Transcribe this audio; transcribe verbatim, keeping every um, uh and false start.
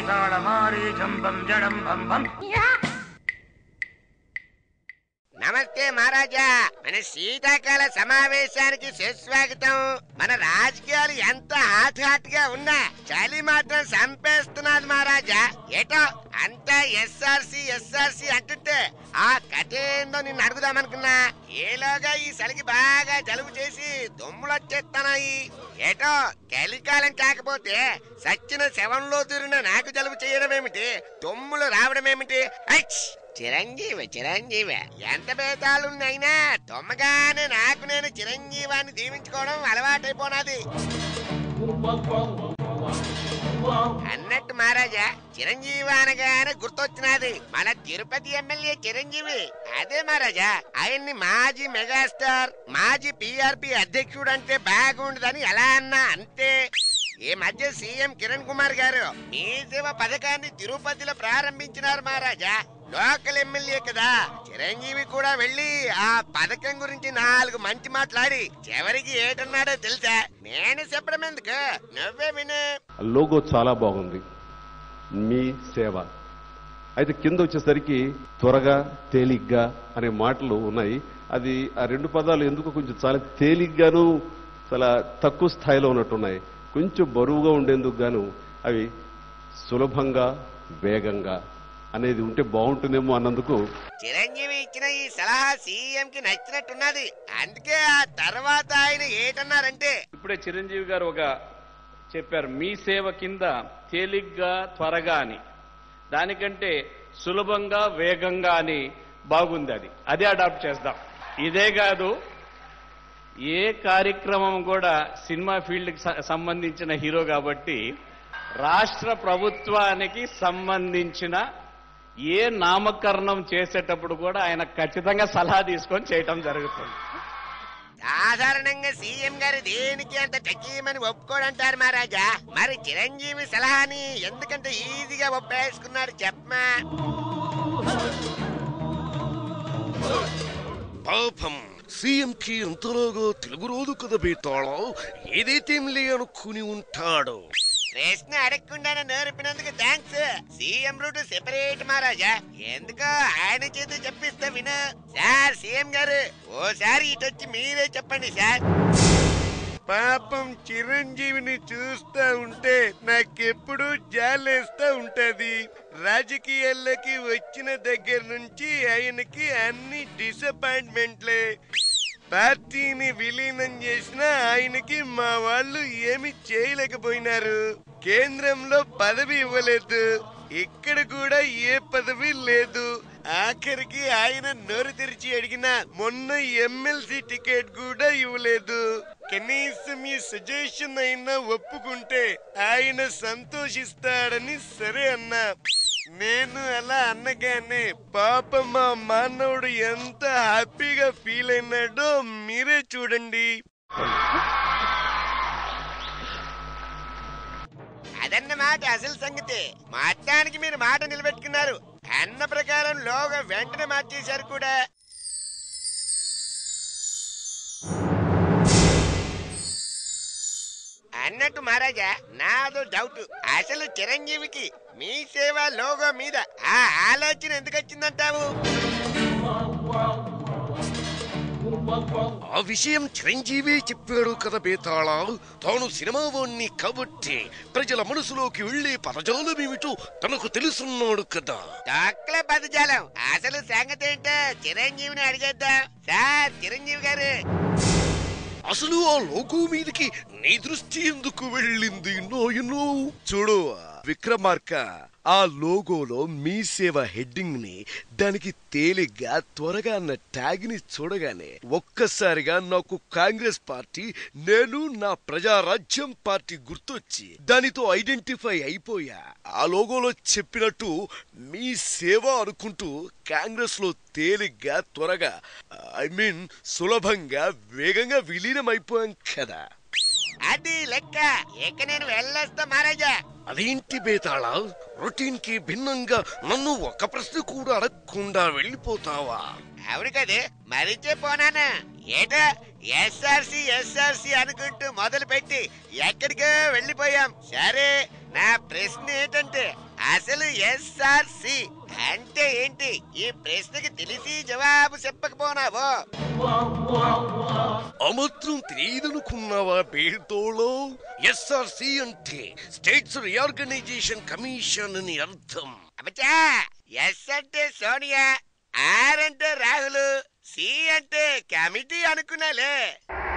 నమస్తే మహారాజా, మన శీతాకాల సమావేశానికి సుస్వాగతం. మన రాజకీయాలు ఎంత హాట్ హాట్ గా ఉన్నా చలి మాత్రం చంపేస్తున్నది మహారాజా. ఏటో అంతా ఎస్ఆర్సి ఎస్ఆర్సి అంటుంటే ఆ కథేందో నిన్ను అడుగుదామనుకున్నా. ఏలోగా ఈ చలికి బాగా జలుబు చేసి దుమ్ములు వచ్చేస్తున్నాయి. ఏటో చలికాలం కాకపోతే సచ్చిన శవంలో దూరిన నాకు జలుబు చేయడం ఏమిటి, దుమ్ములు రావడం ఏమిటి? చిరంజీవి చిరంజీవి ఎంత భేదాలున్నైనా తొమ్మగానే నాకు నేను చిరంజీవాన్ని దీవించుకోవడం అలవాటైపోనాది. అన్నట్టు మహారాజా, చిరంజీవి అనగానే గుర్తొచ్చినది మన తిరుపతి ఎమ్మెల్యే చిరంజీవి. అదే మహారాజా, ఆయన్ని మాజీ మెగాస్టార్ మాజీ పిఆర్పి అధ్యక్షుడు అంటే బాగుండదని ఎలా అన్నా అంతే. ఈ మధ్య సీఎం కిరణ్ కుమార్ గారు మీ సేవ పథకాన్ని తిరుపతిలో ప్రారంభించినారు మహారాజా. లోకల్ ఎమ్మెల్యే కదా, చిరంజీవి కూడా వెళ్లి ఆ పథకం గురించి నాలుగు మంచి మాట్లాడి చివరికి ఏటన్నాడో తెలుసా? నేను చెప్పడం ఎందుకు, నువ్వే విను. లోగో చాలా బాగుంది, మీ సేవ. అయితే కింద వచ్చేసరికి త్వరగా తేలిగ్గా అనే మాటలు ఉన్నాయి. అది ఆ రెండు పదాలు ఎందుకు కొంచెం చాలా తేలిగ్గాను చాలా తక్కువ స్థాయిలో ఉన్నట్టున్నాయి. కొంచెం బరువుగా ఉండేందుకు గాను అవి సులభంగా వేగంగా అనేది ఉంటే బాగుంటుందేమో అన్నందుకు చిరంజీవి ఇచ్చిన ఈ సలహా సీఎం కి నచ్చినట్టున్నది. అందుకే ఆ తర్వాత ఆయన ఏటన్నారంటే, ఇప్పుడే చిరంజీవి గారు ఒక చెప్పారు, మీ సేవ కింద తేలిగ్గా త్వరగా అని. దానికంటే సులభంగా వేగంగా అని బాగుంది. అది అదే అడాప్ట్ చేద్దాం. ఇదే కాదు, ఏ కార్యక్రమం కూడా సినిమా ఫీల్డ్కి సంబంధించిన హీరో కాబట్టి రాష్ట్ర ప్రభుత్వానికి సంబంధించిన ఏ నామకరణం చేసేటప్పుడు కూడా ఆయన ఖచ్చితంగా సలహా తీసుకొని చేయటం జరుగుతుంది. సాధారణంగా సీఎం గారు దేనికి అంత టకీమని ఒప్పుకోడంటారు మహారాజా. మరి చిరంజీవి సలహాని ఎందుకంటే ఈజీగా ఒప్పేసుకున్నాడు చెప్పమా? పాపం సీఎం కి ఎంతలోగా తెలుగు రోజు కదా బేతాళం, ఏదైతే అనుకుని ఉంటాడు. ప్రశ్న అడగకుండానే నేర్పినందుకు థ్యాంక్స్. సీఎం రూట్ సెపరేట్ మహారాజా, ఎందుకో ఆయన చేత చెప్పిస్తా విను. సార్ సీఎం గారు, ఓసారి ఇటొచ్చి మీరే చెప్పండి సార్. పాపం చిరంజీవిని చూస్తా ఉంటే నాకెప్పుడు జాలేస్తా ఉంటది. రాజకీయాల్లోకి వచ్చిన దగ్గర నుంచి ఆయనకి అన్ని డిసప్పాయింట్మెంట్లే. పార్టీని విలీనం చేసిన ఆయనకి మా వాళ్ళు ఏమి చేయలేకపోయినారు. కేంద్రంలో పదవి ఇవ్వలేదు, ఇక్కడ కూడా ఏ పదవి లేదు. ఆఖరికి ఆయన నోరు తెరిచి అడిగిన మొన్న ఎమ్మెల్సీ టికెట్ కూడా ఇవ్వలేదు. కనీసం ఈ సజెషన్ అయినా ఒప్పుకుంటే ఆయన సంతోషిస్తాడని సరే అన్నా. నేను అలా అన్నగానే పాప మా మానవుడు ఎంత హ్యాపీగా ఫీల్ అయినాడో మీరే చూడండి. అదన్నమాట అసలు సంగతి. మొత్తానికి మీరు మాట నిలబెట్టుకున్నారు. అన్న ప్రకారం లోగా వెంటనే మార్చేశారు కూడా. అన్నట్టు మహారాజా, నాదో డౌట్. అసలు చిరంజీవికి మీ సేవ లోగో మీద ఆ ఆలోచన ఎందుకు వచ్చిందంటావు? ఆ విషయం చిరంజీవి చెప్పాడు కదా బేతాళం. తాను సినిమా వాణ్ణి కాబట్టి ప్రజల మనసులోకి వెళ్లే పదజాలం ఏమిటో తనకు తెలుసున్నాడు కదా. డాక్ల పదజాలం అసలు సంగతి ఏంటో చిరంజీవిని అడిగేద్దాం. సార్ చిరంజీవి గారు, అసలు ఆ లోగో మీదకి నీ దృష్టి ఎందుకు వెళ్ళింది నాయనో? చూడు విక్రమార్క, ఆ లోగోలో మీ సేవ హెడ్డింగ్ ని, దానికి తేలిగ్గా త్వరగా అన్న ట్యాగ్ ని చూడగానే ఒక్కసారిగా నాకు కాంగ్రెస్ పార్టీ, నేను నా ప్రజారాజ్యం పార్టీ గుర్తొచ్చి దానితో ఐడెంటిఫై అయిపోయా. ఆ లోగోలో చెప్పినట్టు మీ సేవ అనుకుంటూ కాంగ్రెస్ లో తేలిగ్గా త్వరగా ఐ మీన్ సులభంగా వేగంగా విలీనం అయిపోయాం కదా. అది లెక్క. ఇక నేను వెళ్ళొస్తా మహారాజా. అదేంటి బేతాళ, రొటీన్ కి భిన్నంగా నన్ను ఒక ప్రశ్న కూడా అడగకుండా వెళ్ళిపోతావా? అవును కదే, మరిచిపోనానా? ఏటో ఎస్ఆర్సి ఎస్ఆర్సి అనుకుంటూ మొదలు పెట్టి ఎక్కడికో వెళ్ళిపోయాం. సరే, నా ప్రశ్న ఏంటంటే అసలు ఎస్ఆర్సి అంటే ఏంటి? ఈ ప్రశ్నకి తెలిసి జవాబు చెప్పకపోనావో అమాత్రం తెలియదనుకున్నావా పేరుతోలో? ఎస్ఆర్సి అంటే స్టేట్స్ రీఆర్గనైజేషన్ కమిషన్ అని అర్థం. అబ్బచ్చా, ఎస్ అంటే సోనియా, ఆర్ అంటే రాహుల్, సి అంటే కమిటీ అనుకున్నాలే.